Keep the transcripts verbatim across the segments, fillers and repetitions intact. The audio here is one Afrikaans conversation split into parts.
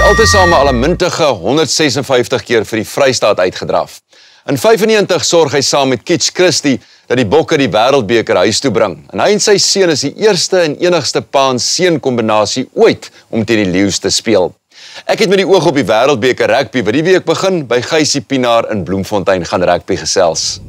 altesaam al 'n mintige honderdsesenvyftig keer vir die Vrystaat uitgedraf. In vyfennegentig sorg hy saam met Kitch Christie dat die Bokke die Wêreldbeker huis toe bring. En hy en sy seun is die eerste en enigste pa en seun kombinasie ooit om teen die Leeu's te speel. Ek het met die oog op die Wêreldbeker rugby wat die week begin by Gysie Pinaar in Bloemfontein gaan rugby gesels.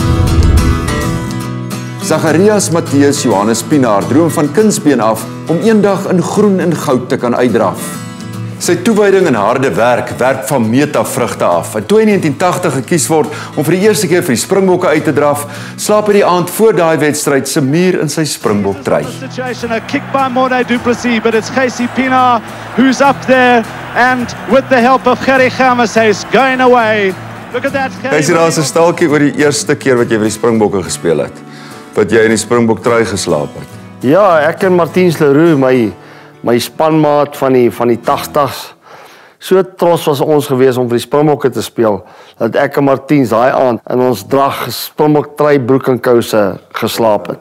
Zacharias Matthias Johannes Pinaar droom van kindsbeen af om eendag in groen en goud te kan uitdraf. Sy toewyding en harde werk werk van metavrugte af. En toe hy in negentien tagtig gekies word om vir die eerste keer vir die Springbokke uit te draf, slaap hy die aand voor daai wedstryd se muur in sy Springbok trui. A kick by Morne du Plessis, but it's Gysie Pinaar who's up there and with the help of Gerry Khamis is going away. Look at that. Gysie, daar is 'n stalkie oor die eerste keer wat jy vir die Springbokke gespeel het, wat jy in die Springbok trui geslaap het. Ja, ek en Martiens Leroux, my my spanmaat van die van die tagtigs. So trots was ons gewees om vir die Springbokke te speel, dat ek en Martiens daai aand in ons drag Springbok trui broek en kouse geslaap het.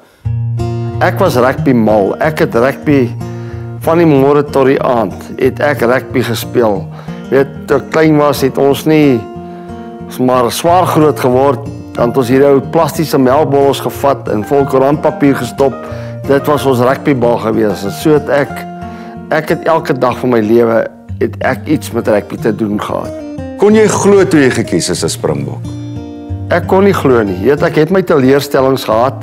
Ek was rugby mal. Ek het rugby van die môre tot die aand het ek rugby gespeel. Weet, toe ek klein was het ons nie maar swaar groot geword, want ons hierdie ou plastiese melkbottels gevat en vol koerantpapier gestop. Dit was ons rugbybal gewees. En so het ek ek het elke dag van my lewe het ek iets met rugby te doen gehad. Kon jy glo toe jy gekies is as Springbok? Ek kon nie glo nie. Weet, ek het my teleurstellings gehad.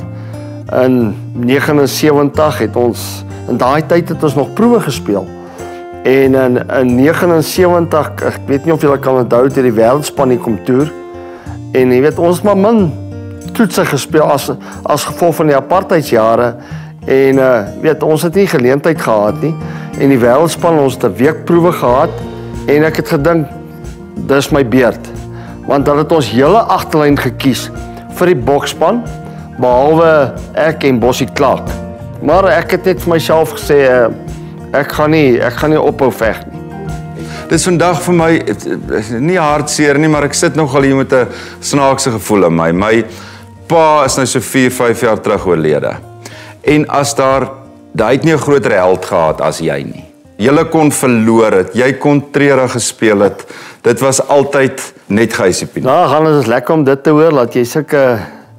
In negenensewentig het ons in daai tyd het ons nog proewe gespeel. En in in negenensewentig, ek weet nie of julle kan onthou toe die wêreldspan hier kom toer. En jy weet ons maar min toetse gespeel as as gevolg van die apartheidsjare. En uh, weet ons het nie geleentheid gehad nie. En die wêreldspan ons het 'n week proewe gehad en ek het gedink dis my beurt. Want hulle het ons hele agterlyn gekies vir die bokspan behalwe ek en Bossie Clark. Maar ek het net vir myself gesê uh, ek gaan nie ek gaan nie ophou veg nie. Dis vandag vir my nie hartseer nie, maar ek sit nogal hier met 'n snaakse gevoel in my. My pa is nou so vier, vyf jaar terug oorlede. En as daar, hy het nie 'n groter held gehad as jy nie. Julle kon verloor het, jy kon treurig gespeel het. Dit was altyd net Gysie Pinaar. Nou, gaan dit is lekker om dit te hoor dat jy sulke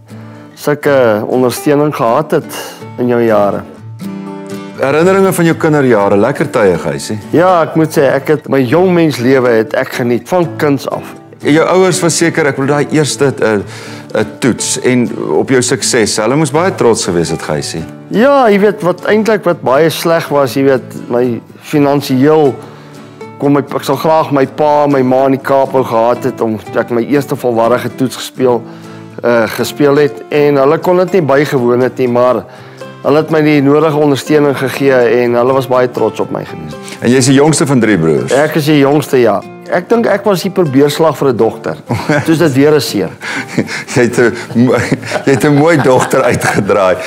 sulke ondersteuning gehad het in jou jare. Herinneringe van jou kinderjare, lekker tye, Gysie. Ja, ek moet sê ek het my jong mens lewe het ek geniet van kinds af. Jou ouers was seker, ek bedoel daai eerste 'n uh, uh, toets en op jou sukses. Hulle moes baie trots gewees het, Gysie. Ja, jy weet wat eintlik wat baie sleg was, jy weet my finansiëel kom my ek sal graag my pa en my ma in die Kaap wou gehad het om ek my eerste volwaardige toets gespeel uh, gespeel het en hulle kon dit nie bygewoon het nie, maar hulle het my die nodige ondersteuning gegee en hulle was baie trots op my gewees. En jy is die jongste van drie broers? Ek is die jongste, ja. Ek dink ek was die probeerslag vir 'n dogter. Dis dit weer 'n seun. jy het 'n jy het 'n mooi dogter uitgedraai.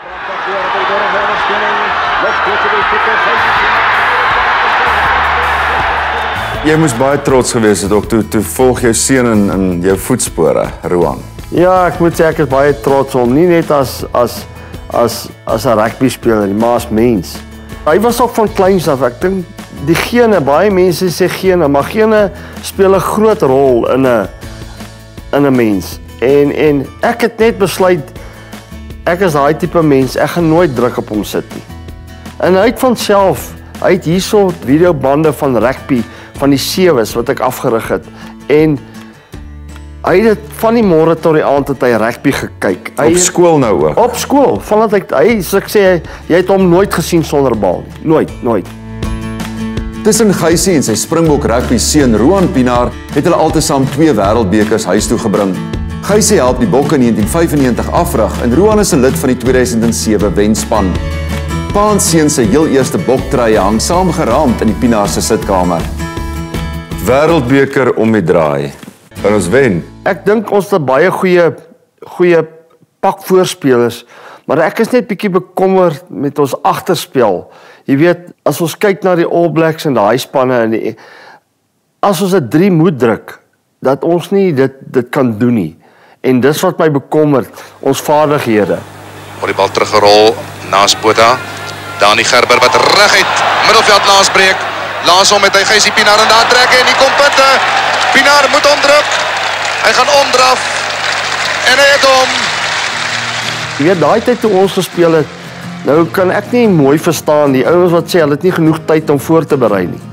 Jy moes baie trots gewees het ook toe toe volg jou seun in in jou voetspore, Roan. Ja, ek moet sê ek is baie trots om nie net as as as as 'n rugby speler, maar as mens. Hy was ook van kleins af. Ek dink die gene, baie mense sê gene, maar gene speel 'n groot rol in 'n in 'n mens. En en ek het net besluit ek is daai tipe mens, ek gaan nooit druk op hom sit nie. En hy het van self, hy het hierso videobande van rugby van die sewes wat ek afgerig het en hy het van die môre tot die aand het hy rugby gekyk. Hy, op skool nou ook? Op skool, vandat ek, hy, so ek sê, jy het hom nooit gesien sonder bal. Nooit, nooit. Tussen Gysie en sy Springbok rugby seun Roan Pinaar het hulle altesaam twee wêreldbekers huis toe gebring. Gysie help die Bokke in negentien vyfennegentig afrig en Roan is 'n lid van die twee duisend sewe wenspan. Pa en seun se heel eerste boktruie hang saam geraamd in die Pinaar se sitkamer. Wêreldbeker om die draai. En ons wen. Ek dink ons het baie goeie goeie pak voorspelers, maar ek is net bietjie bekommerd met ons agterspel. Jy weet, as ons kyk na die All Blacks en daai spanne en die, as ons 'n drie moet druk, dat ons nie dit dit kan doen nie. En dis wat my bekommerd, ons vaardighede. Word die bal teruggerol na Botha. Dani Gerber wat reg het, middelveld naasbreek. Laas om met hy Geysie Pinaar in daar trek en die kom punte. Pinaar moet omdruk. Hy gaan omdraf. En hy het hom. Jy weet, daai tyd toe ons gespeel het, nou kan ek nie mooi verstaan die ouens wat sê hulle het nie genoeg tyd om voor te berei nie.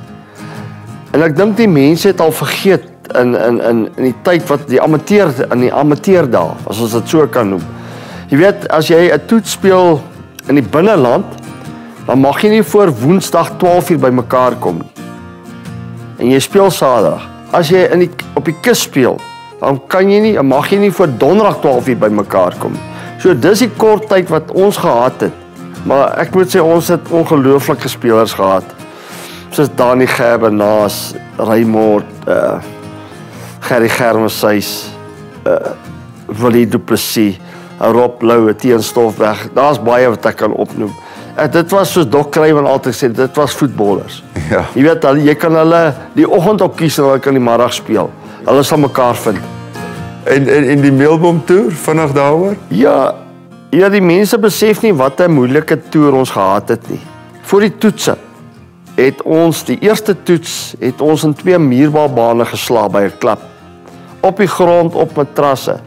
En ek dink die mense het al vergeet in in in in die tyd wat die amateur in die amateurdae, as ons dit so kan noem. Jy weet, as jy 'n toets speel in die binneland, dan mag jy nie voor Woensdag twaalf uur bymekaar kom nie. En jy speel Saterdag. As jy in die op die kus speel, dan kan jy nie, dan mag jy nie voor Donderdag twaalf uur bymekaar kom nie. So dis die kort tyd wat ons gehad het. Maar ek moet sê ons het ongelooflike spelers gehad. Soos Dani Gerber, Naas, Raymond, uh Gerry Germeshuis, uh Willie Du Plessis, Rob Lou, Etienne Stoffberg. Daar's baie wat ek kan opnoem. Uh, dit was soos Doc Craven altyd sê, dit was voetballers. Ja. Jy weet al, jy kan hulle die oggend op kies en hulle kan die middag speel. Hulle sal mekaar vind. En en en die Melbourne toer vinnig daaroor? Ja, ja, die mense besef nie wat 'n moeilike toer ons gehad het nie. Voor die toetse het ons die eerste toets het ons in twee muurbaalbane geslaap by 'n klub. Op die grond op matrasse.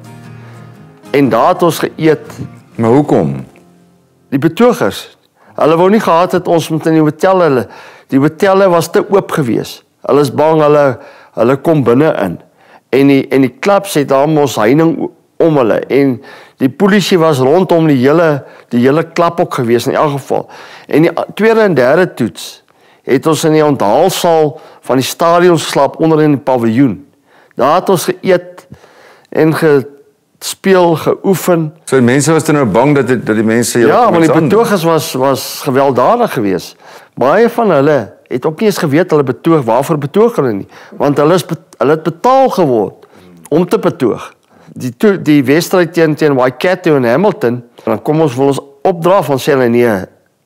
En daar het ons geëet. Maar hoekom? Die betogers. Hulle wou nie gehad het ons moet in die hotel hulle. Die hotelle was te oop gewees. Hulle is bang hulle hulle kom binne in. En die en die klubs het daar mos heining om hulle en die polisie was rondom die hele die hele klub ook gewees in elk geval. En die tweede en derde toets het ons in die onthaalsaal van die stadion geslaap onder in die paviljoen. Daar het ons geëet en gespeel, geoefen. So die mense was dan nou bang dat die, dat die mense Ja, maar die betogers was was gewelddadig geweest. Baie van hulle het ook nie eens geweet hulle betoog, waarvoor betoog hulle nie, want hulle is hulle het betaal geword om te betoog. Die to, die wedstryd teen teen Waikato en Hamilton, dan kom ons wil ons opdraf van sê hulle nee.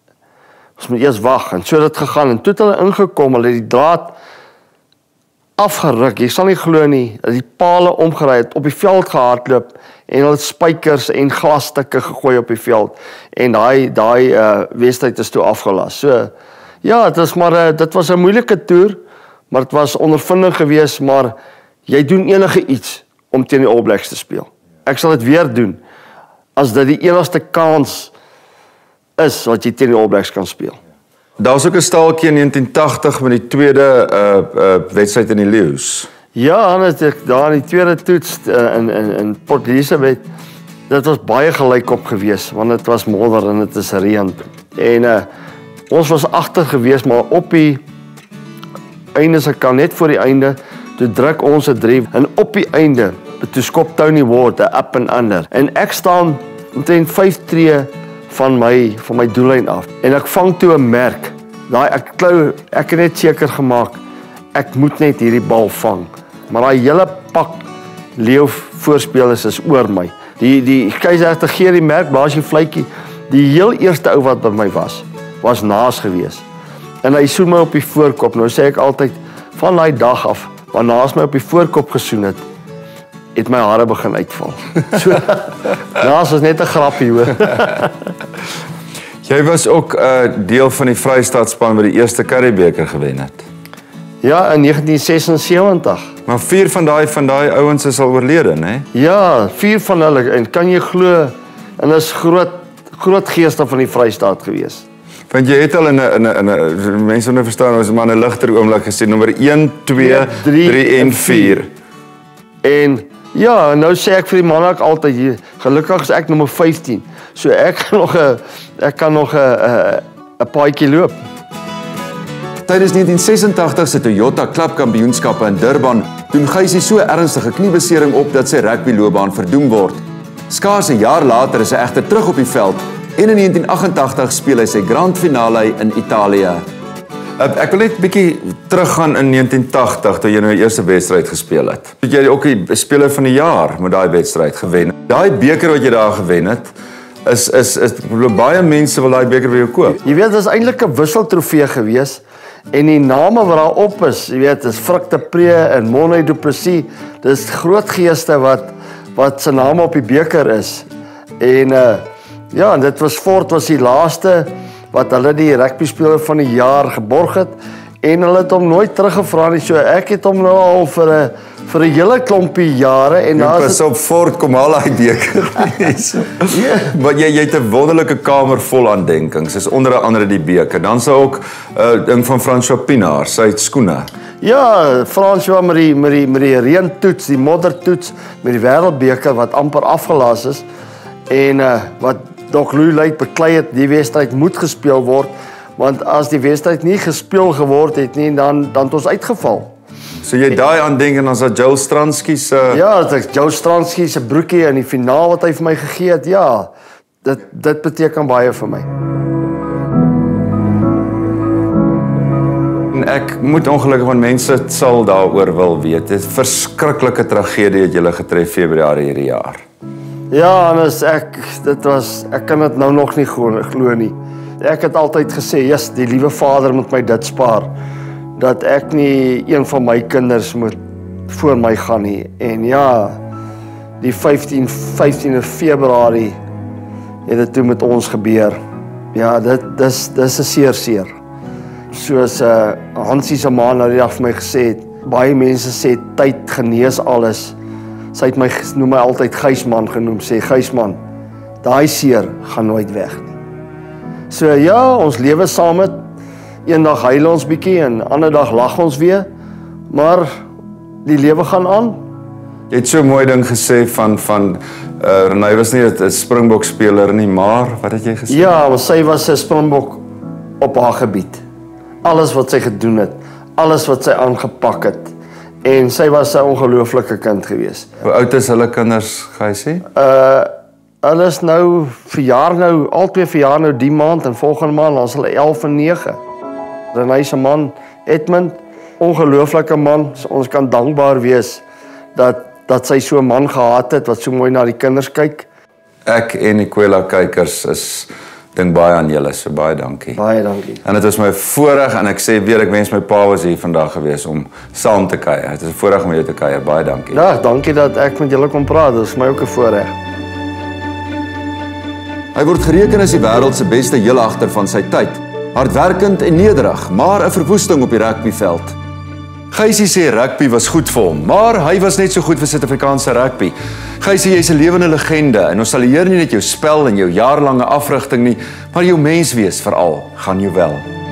Ons moet eers wag en so het dit gegaan en toe het hulle ingekom, hulle het die draad afgeruk. Jy sal nie glo nie, dat die pale omgery het, op die veld gehardloop en hulle het spykers en glasstukke gegooi op die veld en daai daai uh, wedstryd is toe afgelas. So ja, dit is maar uh, dit was 'n moeilike toer, maar dit was ondervinding geweest, maar jy doen enige iets om teen die All Blacks te speel. Ek sal dit weer doen as dit die enigste kans is wat jy teen die All Blacks kan speel. Daar's ook 'n staaltjie in negentien tagtig met die tweede uh uh wedstryd in die Lions. Ja, en het ek daar in die tweede toets uh, in in in Port Elizabeth, dit was baie gelykop geweest want dit was modder en dit is reën. En uh ons was agter geweest, maar op die einde se kan net voor die einde toe druk ons 'n drie en op die einde toe skop Tony Ward 'n up and under en ek staan omtrent vyf tree van my van my doellyn af en ek vang toe 'n merk. Daai ek klou ek het net seker gemaak ek moet net hierdie bal vang. Maar daai hele pak leeu voorspelers is oor my. Die die Keiser gee die merk blaas die vletjie. Die heel eerste ou wat by my was, was Naas gewees. En hy soen my op die voorkop. Nou sê ek altyd van daai dag af, waar Naas my op die voorkop gesoen het, het my hare begin uitval. So Naas is net 'n grappie hoor. Jy was ook 'n uh, deel van die Vrystaatspan wat die eerste Curriebeeker gewen het. Ja, in negentien sesensewentig. Maar vier van daai van daai ouens is al oorlede, né? Ja, vier van hulle en kan jy glo en is groot groot geeste van die Vrystaat gewees. Want jy het al in 'n in 'n in 'n mense nou verstaan ons maar 'n ligter oomblik gesien nommer een, twee, drie en vier. En ja, nou sê ek vir die manne ek altyd hier, gelukkig is ek nommer vyftien. So ek kan nog 'n ek kan nog 'n 'n 'n paadjie loop. Tydens negentien sesentagtig se Toyota klubkampioenskappe in Durban doen Geysie so ernstige kniebesering op dat sy rugbyloopbaan verdoem word. Skaars 'n jaar later is hy egter terug op die veld en in negentien agentagtig speel hy sy grand finale in Italië. Ek wil net 'n bietjie teruggaan in negentien tagtig toe jy nou die eerste wedstryd gespeel het. Het jy ook die speler van die jaar met daai wedstryd gewen? Daai beker wat jy daar gewen het, is is is baie mense wil daai beker by jou koop. Jy weet, dit is eintlik 'n wisseltrofee gewees en die name wat daar op is, jy weet, is Frik de Pre en Monay Du Plessis. Dis groot geeste wat wat se name op die beker is. En uh ja, en dit was Fort was die laaste wat hulle die rugby speler van die jaar geborg het En hulle het hom nooit teruggevra nie. So ek het hom nou al vir 'n vir 'n hele klompie jare en Ja, daar pas op Fort kom al daai beker. Ja. Maar jy jy het 'n wonderlike kamer vol aandenkings. Dis onder andere die beker. Dan sou ook 'n uh, ding van François Pinaar, sy skoene. Ja, François met die met die met die reëntoets, die moddertoets met die wêreldbeker wat amper afgelas is en uh, wat Doc Louw beklei het die wedstryd moet gespeel word, want as die wedstryd nie gespeel geword het nie, dan dan het ons uitgeval. So jy daai aandenk en dan is dat Joel Stransky se uh... Ja, dit is Joe Stransky se broekie in die finaal wat hy vir my gegee het. Ja, dit dit beteken baie vir my. En ek moet ongelukkig want mense sal daaroor wil weet. Dit is 'n verskriklike tragedie het julle getref Februarie hierdie jaar. Ja, en as ek dit was ek kan dit nou nog nie glo, glo nie. Ek het altyd gesê, "Jesus, die liewe Vader moet my dit spaar dat ek nie een van my kinders moet voor my gaan nie." En ja, die vyftien vyftiende Februarie het dit toe met ons gebeur. Ja, dit dis dis 'n seer seer. Soos uh, Hansie se ma nou die dag vir my gesê het, baie mense sê tyd genees alles. Sy het my noem my altyd Gysman genoem, sê Gysman, daai seer gaan nooit weg nie. So ja, ons lewe saam met eendag huil ons bietjie en ander dag lag ons weer, maar die lewe gaan aan. Jy het so 'n mooi ding gesê van van uh, Renée was nie 'n Springbok speler nie, maar wat het jy gesê? Ja, maar sy was 'n Springbok op haar gebied. Alles wat sy gedoen het, alles wat sy aangepak het. En sy was 'n ongelooflike kind gewees. Hoe oud is hulle kinders, ga jy sê? Uh hulle is nou verjaar nou, albei verjaar nou die maand en volgende maand dan is hulle elf en nege. Renée se man Edmund, ongelooflike man. So ons kan dankbaar wees dat dat sy so 'n man gehad het wat so mooi na die kinders kyk. Ek en die Kwela kykers is dink baie aan julle, so baie dankie. Baie dankie. En dit was my voorreg en ek sê weer ek wens my pa was hier vandag gewees om saam te kuier. Dit is 'n voorreg om jou te kuier. Baie dankie. Ja, dankie dat ek met julle kon praat. Dit is my ook 'n voorreg. Hy word gereken as die wêreld se beste heelagter van sy tyd. Hardwerkend en nederig, maar 'n verwoesting op die rugbyveld. Gysie sê rugby was goed vir hom, maar hy was net so goed vir Suid-Afrikaanse rugby. Gysie, jy's 'n lewende legende en ons sal eer nie net jou spel en jou jaarlange afrigting nie, maar jou menswees veral gaan jou wel.